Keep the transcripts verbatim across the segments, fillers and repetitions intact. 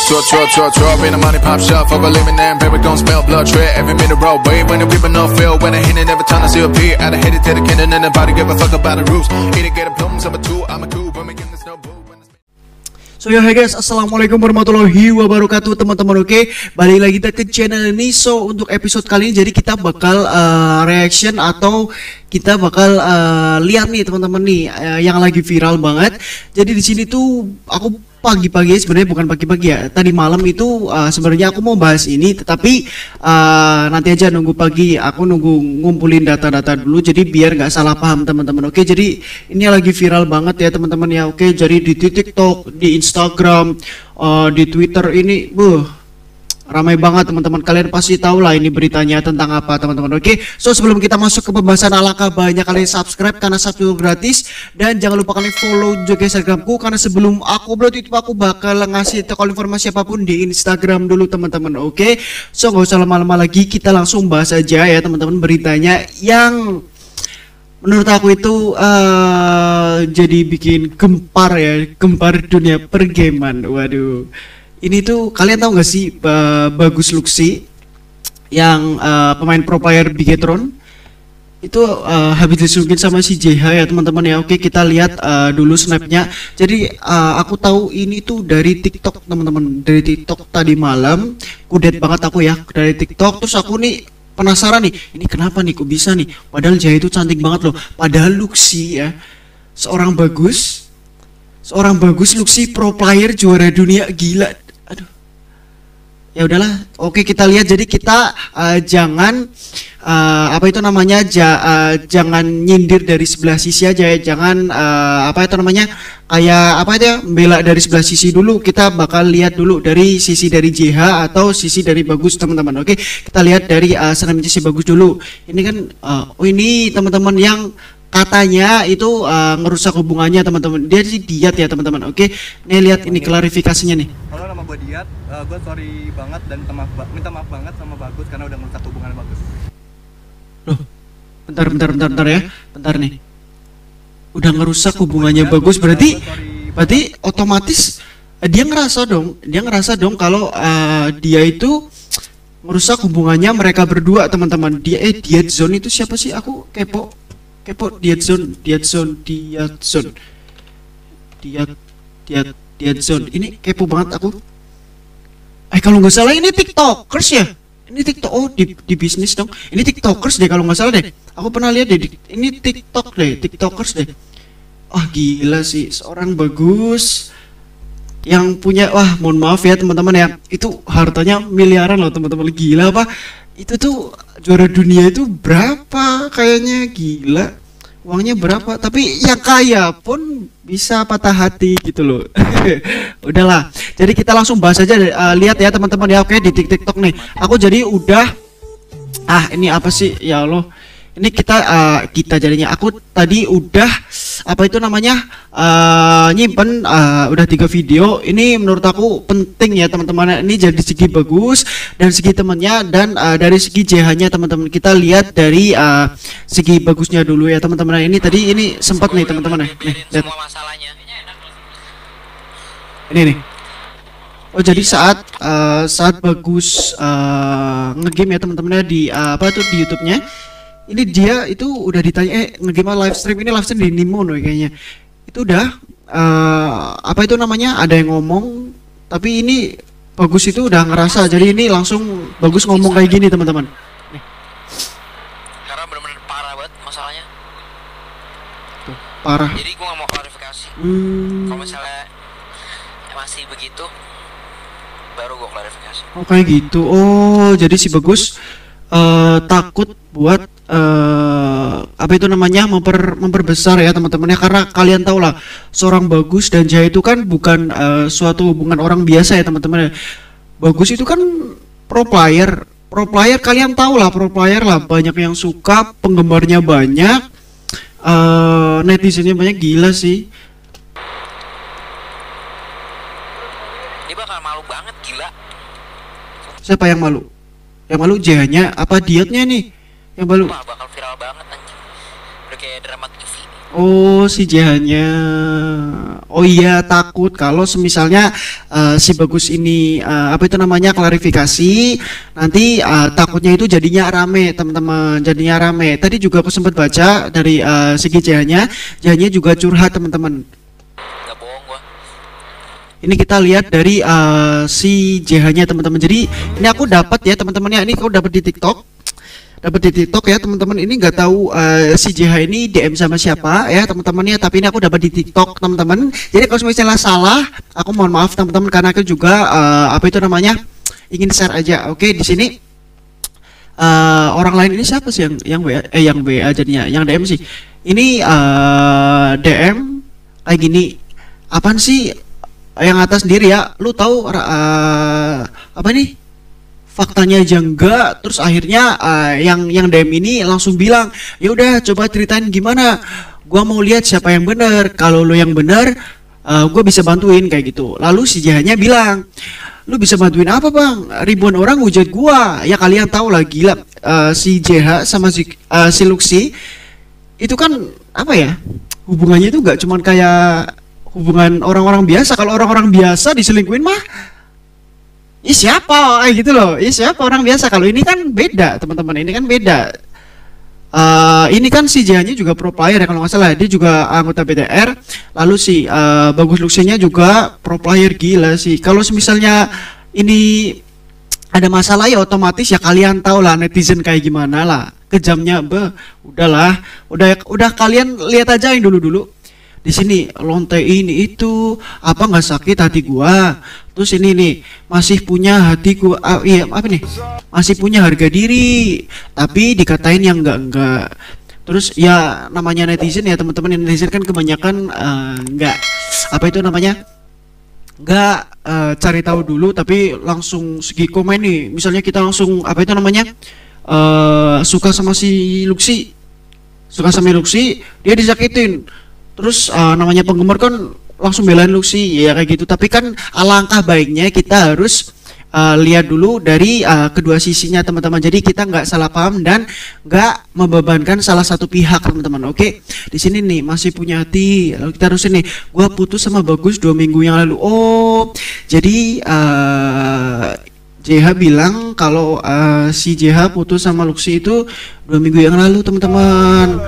Drop, drop, drop, drop in the money pop shop. Fuck a living and baby gon' smell blood. Tread every minute road. Wait when the people no feel. When I hit it every time I see a beat. I hit it to the cannon and nobody give a fuck about the rules. Eat it, get a plums, I'm a two, I'm a cool. When we get the snow boo. So yo, hey guys, assalamualaikum warahmatullahi wabarakatuh teman-teman. Oke, balik lagi kita ke channel ini. So untuk episode kali ini jadi kita bakal uh, reaction atau kita bakal uh, lihat nih teman-teman nih uh, yang lagi viral banget. Jadi di sini tuh aku pagi-pagi, sebenarnya bukan pagi-pagi ya, tadi malam itu uh, sebenarnya aku mau bahas ini, tetapi uh, nanti aja nunggu pagi, aku nunggu ngumpulin data-data dulu, jadi biar nggak salah paham teman-teman. Oke, jadi ini lagi viral banget ya teman-teman ya. Oke, jadi di TikTok, di Instagram, uh, di Twitter ini, buh, ramai banget teman-teman. Kalian pasti tahu lah ini beritanya tentang apa teman-teman. Oke, so sebelum kita masuk ke pembahasan, alangkah banyak kalian subscribe karena subscribe gratis, dan jangan lupa kalian follow juga Instagramku karena sebelum aku upload itu aku bakal ngasih kalau informasi apapun di Instagram dulu teman-teman. Oke, so nggak usah lama-lama lagi, kita langsung bahas aja ya teman-teman beritanya yang menurut aku itu uh, jadi bikin gempar ya, gempar dunia pergaman. Waduh. Ini tuh kalian tahu nggak sih uh, Bagus Luxi yang uh, pemain pro player Bigetron itu uh, habis disungkin sama si J H ya teman-teman ya. Oke, kita lihat uh, dulu snapnya. Jadi uh, aku tahu ini tuh dari TikTok teman-teman, dari TikTok tadi malam. Kudet banget aku ya dari TikTok. Terus aku nih penasaran nih, ini kenapa nih kok bisa nih? Padahal J H itu cantik banget loh. Padahal Luxi ya seorang bagus, seorang bagus Luxi pro player juara dunia, gila. Aduh, ya udahlah. Oke, kita lihat. Jadi kita uh, jangan uh, apa itu namanya ja, uh, jangan nyindir dari sebelah sisi aja ya. Jangan uh, apa itu namanya kayak apa itu ya, bela dari sebelah sisi dulu. Kita bakal lihat dulu dari sisi dari J H atau sisi dari Bagus teman-teman. Oke, kita lihat dari uh, sisi Bagus dulu. Ini kan uh, oh ini teman-teman yang katanya itu uh, ngerusak hubungannya teman-teman. Dia sih diet ya teman-teman. Oke, nih lihat ini klarifikasinya nih. Halo, nama gue Diat. Uh, gue sorry banget dan minta maaf, minta maaf banget sama Bagus karena udah ngerusak hubungan Bagus. Loh, bentar bentar bentar bentar ya, bentar nih. Udah ngerusak hubungannya Bagus, berarti berarti otomatis uh, dia ngerasa dong, dia ngerasa dong kalau uh, dia itu merusak hubungannya mereka berdua teman-teman. Dia eh Diat Zone itu siapa sih? Aku kepo. Kepo Diat Zone, Diat Zone, Diat Zone, Diat, Diat, Diat Zone. Ini kepo banget aku. Eh kalau nggak salah ini TikTokers ya? Ini TikTok, oh di, di bisnis dong. Ini TikTokers deh kalau nggak salah deh. Aku pernah lihat deh. Ini TikTok deh, TikTokers deh. Ah, gila sih, seorang Bagus yang punya, wah mohon maaf ya teman-teman ya, itu hartanya miliaran loh teman-teman. Gila apa? Itu tuh juara dunia itu berapa kayaknya, gila uangnya berapa, tapi yang kaya pun bisa patah hati gitu loh. Udahlah, jadi kita langsung bahas aja. Uh, lihat ya teman-teman ya. Oke, di TikTok nih aku jadi udah ah ini apa sih ya Allah, ini kita uh, kita jadinya aku tadi udah apa itu namanya uh, nyimpen uh, udah tiga video. Ini menurut aku penting ya teman-teman. Ini jadi segi Bagus dan segi temannya, dan uh, dari segi J H-nya teman-teman. Kita lihat dari uh, segi Bagusnya dulu ya teman-teman. Ini tadi ini sempat nih teman-teman nih, lihat. Ini nih. Oh jadi saat uh, saat Bagus uh, ngegame ya teman-teman di uh, apa tuh di YouTube-nya. Ini dia itu udah ditanya, eh ngegame live stream, ini live stream di Nimono kayaknya. Itu udah uh, apa itu namanya, ada yang ngomong, tapi ini Bagus itu udah ngerasa. Jadi ini langsung Bagus ngomong kayak gini teman-teman. Karena benar-benar parah banget masalahnya. Tuh, parah. Jadi gua nggak mau klarifikasi. Hmm. Kalau misalnya masih begitu, baru gua klarifikasi. Oh kayak gitu. Oh jadi si Bagus uh, takut buat Uh, apa itu namanya memper, memperbesar ya teman-teman ya, karena kalian tahu lah seorang Bagus dan J H itu kan bukan uh, suatu hubungan orang biasa ya teman-teman ya. Bagus itu kan pro player, pro player kalian tahu lah, pro player lah, banyak yang suka, penggemarnya banyak, uh, netizennya banyak, gila sih. Dia bakal malu banget, gila. Siapa yang malu? Yang malu J H-nya apa Diatnya nih? Yang baru wah bakal viral banget anjing, udah kayak drama T V. Oh, si J H-nya. Oh iya, takut kalau semisalnya uh, si Bagus ini uh, apa itu namanya klarifikasi, nanti uh, takutnya itu jadinya rame, teman-teman. Jadinya rame. Tadi juga aku sempat baca dari uh, segi J H-nya, J H-nya juga curhat, teman-teman. Nggak bohong gua. Ini kita lihat dari uh, si J H-nya, teman-teman. Jadi ini aku dapat ya, teman-teman ya. Ini aku dapat di TikTok. Dapat di TikTok ya teman-teman, ini nggak tahu uh, si J H ini D M sama siapa ya teman-teman ya, tapi ini aku dapat di TikTok teman-teman. Jadi kalau misalnya salah, aku mohon maaf teman-teman karena aku juga uh, apa itu namanya ingin share aja. Oke, di sini uh, orang lain ini siapa sih yang yang W A, eh yang W A jadinya, yang D M sih. Ini uh, D M kayak gini, apaan sih yang atas sendiri ya? Lu tahu uh, apa nih? Faktanya aja enggak, terus akhirnya uh, yang yang D M ini langsung bilang, ya udah coba ceritain gimana, gua mau lihat siapa yang benar, kalau lo yang benar uh, gua bisa bantuin kayak gitu. Lalu si J H-nya bilang, lu bisa bantuin apa bang, ribuan orang hujat gua, ya kalian tahu lah gila, uh, si J H sama si, uh, si Luxi itu kan apa ya, hubungannya itu gak cuman kayak hubungan orang-orang biasa. Kalau orang-orang biasa diselingkuhin mah Ih siapa, eh gitu loh. Ih siapa orang biasa. Kalau ini kan beda, teman-teman. Ini kan beda. Uh, ini kan si J H-nya juga pro player ya kalau nggak salah. Dia juga anggota B T R. Lalu si uh, Bagus Luxinya juga pro player, gila sih. Kalau misalnya ini ada masalah ya otomatis ya kalian tahu lah netizen kayak gimana lah. Kejamnya, be, udahlah. Udah, udah kalian lihat aja yang dulu-dulu. Di sini lonte ini itu apa nggak sakit hati gua, terus ini nih masih punya hati gua, ah, iya apa nih masih punya harga diri tapi dikatain yang enggak enggak. Terus ya namanya netizen ya teman-teman, netizen kan kebanyakan uh, enggak apa itu namanya enggak uh, cari tahu dulu tapi langsung segi komen nih. Misalnya kita langsung apa itu namanya uh, suka sama si Luxi, suka sama Luxi, dia disakitin. Terus uh, namanya penggemar kan langsung belain Luxi ya kayak gitu. Tapi kan alangkah baiknya kita harus uh, lihat dulu dari uh, kedua sisinya teman-teman. Jadi kita nggak salah paham dan nggak membebankan salah satu pihak teman-teman. Oke, di sini nih masih punya hati. Lalu kita harus ini, gua putus sama Bagus dua minggu yang lalu. Oh, jadi uh, J H bilang kalau uh, si J H putus sama Luxi itu dua minggu yang lalu teman-teman.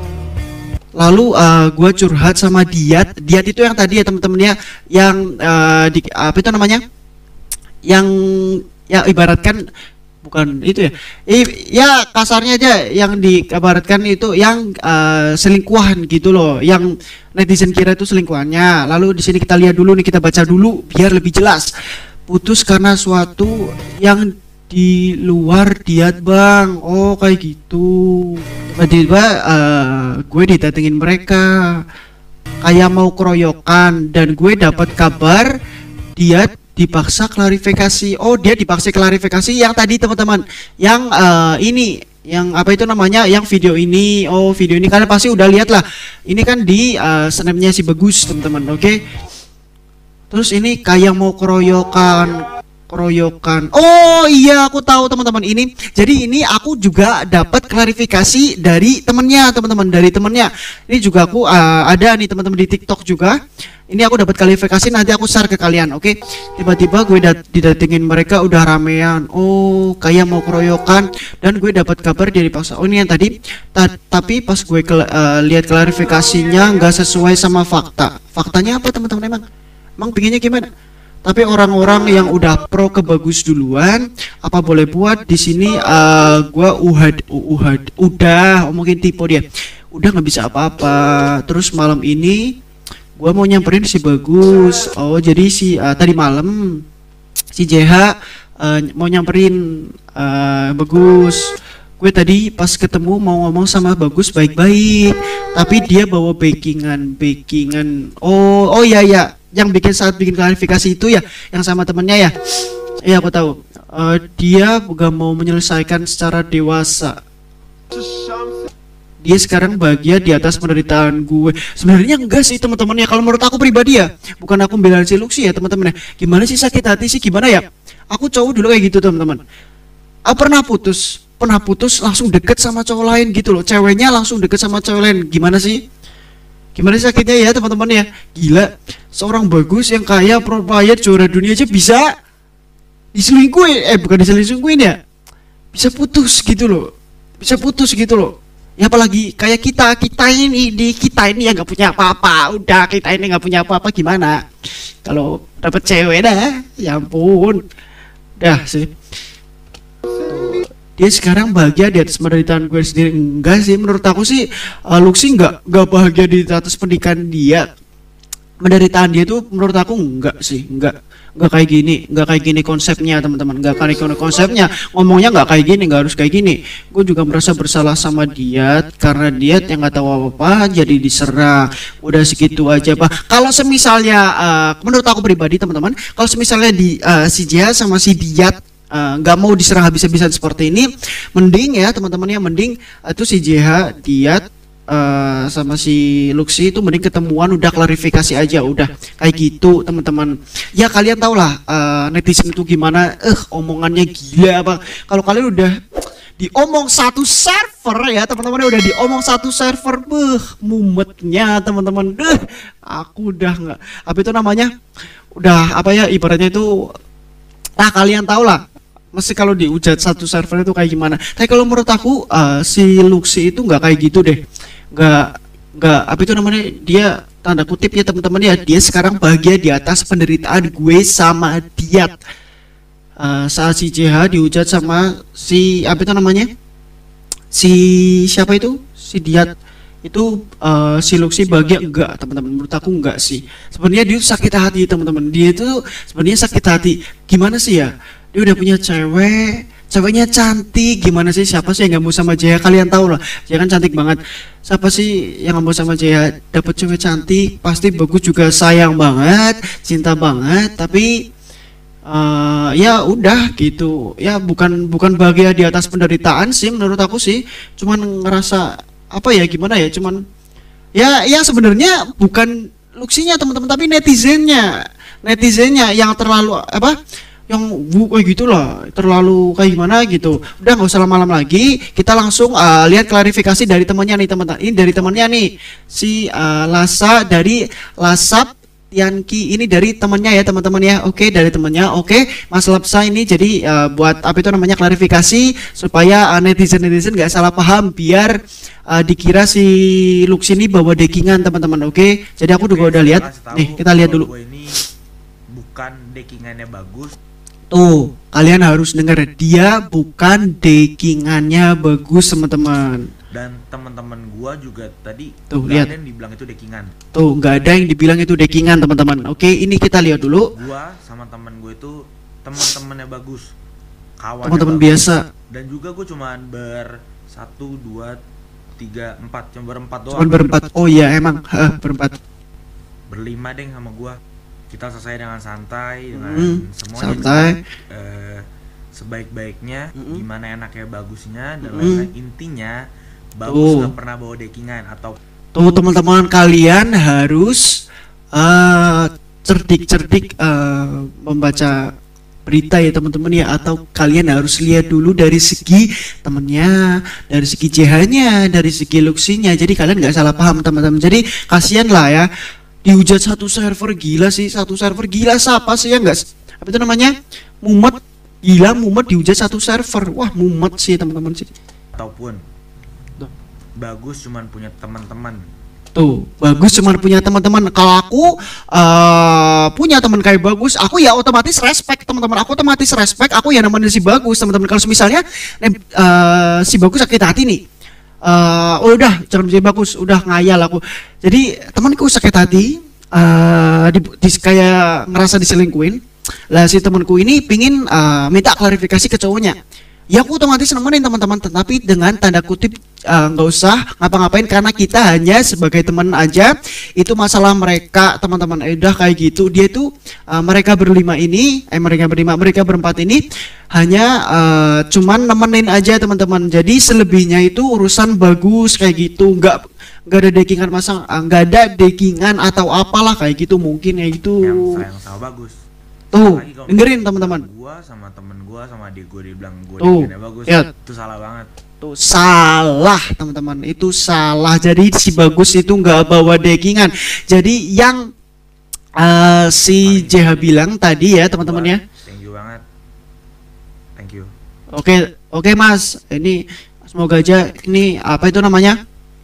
Lalu uh, gue curhat sama Diat. Diat itu yang tadi ya teman-teman ya, yang uh, di, apa itu namanya, yang ya ibaratkan bukan itu ya, I, ya kasarnya aja yang diibaratkan itu yang uh, selingkuhan gitu loh, yang netizen kira itu selingkuhannya. Lalu di sini kita lihat dulu nih, kita baca dulu biar lebih jelas. Putus karena suatu yang di luar Diat bang. Oh kayak gitu. Tiba-tiba uh, gue didatengin mereka kayak mau keroyokan dan gue dapat kabar Diat dipaksa klarifikasi. Oh dia dipaksa klarifikasi yang tadi teman-teman, yang uh, ini yang apa itu namanya, yang video ini. Oh video ini kalian pasti udah lihat lah, ini kan di uh, snapnya si Bagus teman-teman. Oke okay? Terus ini kayak mau keroyokan keroyokan. Oh iya aku tahu teman-teman ini. Jadi ini aku juga dapat klarifikasi dari temennya teman-teman, dari temennya. Ini juga aku uh, ada nih teman-teman di TikTok juga. Ini aku dapat klarifikasi, nanti aku share ke kalian. Oke. Okay? Tiba-tiba gue dat didatengin mereka udah ramean. Oh kayak mau keroyokan dan gue dapat kabar dia dipaksa. Oh ini yang tadi. Ta tapi pas gue uh, lihat klarifikasinya nggak sesuai sama fakta. Faktanya apa teman-teman emang? Emang pinginnya gimana? Tapi orang-orang yang udah pro ke Bagus duluan, apa boleh buat di sini uh, gua uhad uhad udah mungkin tipe dia. Udah nggak bisa apa-apa. Terus malam ini gua mau nyamperin si Bagus. Oh, jadi si uh, tadi malam si J H uh, mau nyamperin uh, Bagus. Gue tadi pas ketemu mau ngomong sama Bagus baik-baik, tapi dia bawa backingan, backingan. Oh, oh ya ya, yang bikin saat bikin klarifikasi itu ya, yang sama temennya ya. Iya aku tahu. Uh, dia gak mau menyelesaikan secara dewasa. Dia sekarang bahagia di atas penderitaan gue. Sebenarnya enggak sih teman-temannya. Kalau menurut aku pribadi ya, bukan aku membela si Luxi ya teman-teman. Gimana sih sakit hati sih gimana ya? Aku cowok dulu kayak gitu teman-teman. Aku pernah putus. pernah putus langsung deket sama cowok lain gitu loh, ceweknya langsung deket sama cowok lain, gimana sih? Gimana sih sakitnya ya teman-teman ya? Gila, seorang bagus yang kaya pro player juara dunia aja bisa diselingkuhin, eh bukan diselingkuhin ya, bisa putus gitu loh, bisa putus gitu loh. Ya apalagi kayak kita, kita ini di kita ini yang nggak punya apa-apa, udah kita ini nggak punya apa-apa gimana? Kalau dapet cewek dah, ya ampun, dah sih. Dia sekarang bahagia di atas penderitaan gue sendiri. Enggak sih, menurut aku sih uh, Luxi nggak nggak bahagia di atas pendidikan dia. Penderitaan dia tuh menurut aku enggak sih, enggak nggak kayak gini, nggak kayak gini konsepnya teman-teman, nggak kayak gini konsepnya, ngomongnya nggak kayak gini, nggak harus kayak gini. Gue juga merasa bersalah sama dia karena dia yang nggak tahu apa-apa jadi diserang, udah segitu aja pak. Kalau semisalnya uh, menurut aku pribadi teman-teman, kalau semisalnya di uh, si Jia sama si Diat nggak uh, mau diserang habis-habisan seperti ini, mending ya teman-teman ya, mending uh, itu si J H, Diat uh, sama si Luxi itu mending ketemuan, udah klarifikasi aja, udah kayak gitu teman-teman. Ya kalian tau lah uh, netizen itu gimana, eh uh, omongannya gila apa. Kalau kalian udah diomong satu server ya teman-teman, udah diomong satu server, beh mumetnya teman-teman, deh aku udah nggak apa itu namanya, udah apa ya ibaratnya itu, nah kalian tau lah mesti kalau diujat satu server itu kayak gimana. Tapi kalau menurut aku uh, si Luxi itu nggak kayak gitu deh, nggak nggak apa itu namanya, dia tanda kutip ya teman-teman ya, dia sekarang bahagia di atas penderitaan gue sama Diat. Uh, saat si J H dihujat sama si apa itu namanya, si siapa itu, si Diat itu, uh, si Luxi bahagia enggak teman-teman? Menurut aku enggak sih. Sebenarnya dia sakit hati teman-teman, dia itu sebenarnya sakit hati. Gimana sih ya, dia udah punya cewek, ceweknya cantik, gimana sih, siapa sih yang nggak mau sama Jaya? Kalian tahu lah, Jaya kan cantik banget. Siapa sih yang nggak mau sama Jaya? Dapat cewek cantik pasti bagus juga, sayang banget, cinta banget, tapi uh, ya udah gitu ya, bukan bukan bahagia di atas penderitaan sih menurut aku sih, cuman ngerasa apa ya gimana ya, cuman ya ya sebenarnya bukan Luxinya teman-teman, tapi netizennya netizennya yang terlalu apa, yang bu kayak gitulah, terlalu kayak gimana gitu. Udah nggak usah lama-lama lagi, kita langsung uh, lihat klarifikasi dari temannya nih teman-teman. Ini dari temannya nih, si uh, Lasa dari Lasap Tianki, ini dari temannya ya teman-teman ya. Oke, dari temannya. Oke, Mas Lapsa ini jadi uh, buat apa itu namanya klarifikasi supaya uh, netizen-netizen nggak salah paham, biar uh, dikira si Lux ini bawa dekingan teman-teman. Oke, jadi aku juga udah lihat. Nih, kita lihat dulu. Ini bukan dekingannya bagus. Tuh, kalian harus dengar, dia bukan dekingannya bagus teman-teman. Dan teman-teman gua juga tadi tuh lihat, yang dibilang itu dekingan. Tuh, nggak ada yang dibilang itu dekingan teman-teman. Oke, ini kita lihat dulu. Gua sama teman gue itu teman-temannya bagus, kawan teman-teman biasa. Dan juga gue cuman ber satu dua tiga empat, cuma berempat doang. Cuman berempat. Oh iya emang, ha, berempat. Berlima deh sama gua. Kita selesai dengan santai, dengan hmm, semuanya santai. Juga, uh, sebaik-baiknya, mm-hmm. gimana enaknya bagusnya, dan mm-hmm. lain-lain. Intinya bagus nggak pernah bawa dekingan atau tuh teman-teman, kalian harus uh, cerdik-cerdik uh, membaca berita ya teman-teman ya, atau kalian harus lihat dulu dari segi temennya, dari segi J H-nya, dari segi Luxinya. Jadi kalian nggak salah paham teman-teman. Jadi kasihan lah ya, dihujat satu server, gila sih, satu server gila, siapa sih ya nggak, apa itu namanya, mumet, gila mumet dihujat satu server, wah mumet sih teman-teman sih. Ataupun tuh. Bagus cuman punya teman-teman. Tuh, bagus cuman punya teman-teman. Kalau aku uh, punya teman kayak bagus, aku ya otomatis respect teman-teman. Aku otomatis respect, aku ya namanya si bagus teman-teman. Kalau misalnya uh, si bagus sakit hati nih, Uh, oh udah jangan jadi bagus, udah ngayal aku. Jadi temanku sakit hati, uh, di, di, kayak ngerasa diselingkuin. Lah si temanku ini pingin uh, minta klarifikasi ke cowoknya. Ya aku otomatis nemenin teman-teman, tetapi dengan tanda kutip nggak uh, usah ngapa-ngapain karena kita hanya sebagai teman aja. Itu masalah mereka teman-teman. Eh, udah kayak gitu. Dia itu uh, mereka berlima ini, eh mereka berlima, mereka berempat ini hanya uh, cuman nemenin aja teman-teman. Jadi selebihnya itu urusan bagus kayak gitu, nggak nggak ada dekingan masang, nggak ada dekingan atau apalah kayak gitu mungkin ya itu. Yang sayang sama bagus. Tuh, dengerin teman-teman. Gua sama temen gua sama adik gua dibilang gua dekingannya bagus, ya. Itu salah banget. Tuh salah teman-teman, itu salah. Jadi si Bagus itu nggak bawa deckingan. Jadi yang uh, si J H bilang tadi ya teman-teman ya. Thank you banget. Thank you. Oke, oke Mas. Ini semoga aja ini apa itu namanya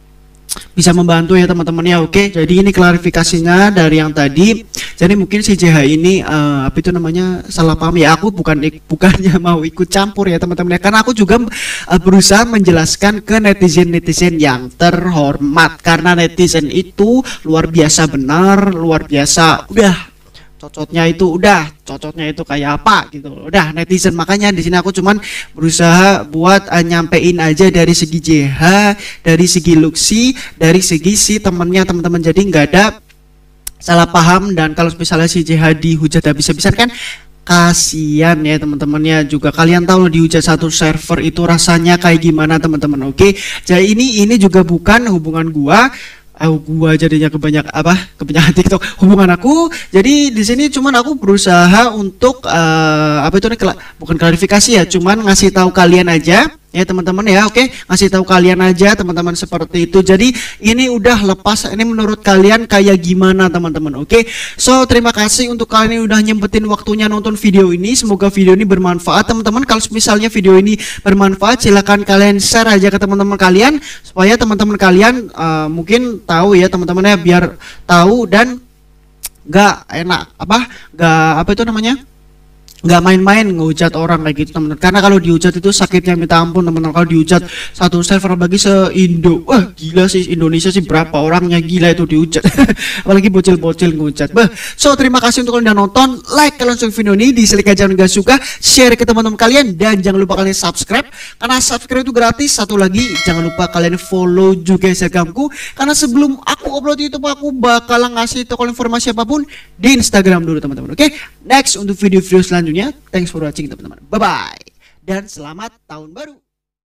bisa membantu ya teman-teman ya. Oke, jadi ini klarifikasinya dari yang tadi. Jadi mungkin si J H ini uh, apa itu namanya salah paham ya. Aku bukan bukannya mau ikut campur ya teman-teman ya, karena aku juga uh, berusaha menjelaskan ke netizen-netizen yang terhormat, karena netizen itu luar biasa benar, luar biasa udah cocotnya itu udah cocotnya itu kayak apa gitu udah netizen. Makanya di sini aku cuman berusaha buat uh, nyampein aja dari segi J H, dari segi Luxi, dari segi si temennya teman-teman, jadi nggak ada salah paham. Dan kalau misalnya si J H dihujat habis-habisan kan kasihan ya teman-teman ya. Juga kalian tahu loh dihujat satu server itu rasanya kayak gimana teman-teman. Oke, jadi ini ini juga bukan hubungan gua. Aku gua jadinya kebanyak apa kebanyakan TikTok hubungan aku. Jadi di sini cuman aku berusaha untuk uh, apa itu nih bukan klarifikasi ya, cuman ngasih tahu kalian aja ya teman-teman ya. Oke, ngasih tahu kalian aja teman-teman seperti itu. Jadi ini udah lepas, ini menurut kalian kayak gimana teman-teman. Oke, so terima kasih untuk kalian yang udah nyempetin waktunya nonton video ini. Semoga video ini bermanfaat teman-teman. Kalau misalnya video ini bermanfaat, silahkan kalian share aja ke teman-teman kalian supaya teman-teman kalian uh, mungkin tahu ya teman-teman ya, biar tahu dan gak enak apa gak apa itu namanya nggak main-main ngehujat orang kayak gitu teman-teman. Karena kalau dihujat itu sakitnya minta ampun teman-teman. Kalau dihujat satu server bagi se-Indo, wah gila sih, Indonesia sih berapa orangnya, gila itu dihujat. Apalagi bocil-bocil ngehujat. Bah, so terima kasih untuk kalian udah nonton. Like kalian suka video ini, dislike aja jangan nggak suka, share ke teman-teman kalian, dan jangan lupa kalian subscribe karena subscribe itu gratis. Satu lagi, jangan lupa kalian follow juga Instagramku, karena sebelum aku upload YouTube aku bakal ngasih toko informasi apapun di Instagram dulu teman-teman. Oke, next untuk video-video selanjutnya. Thanks for watching teman-teman. Bye bye. Dan selamat tahun baru.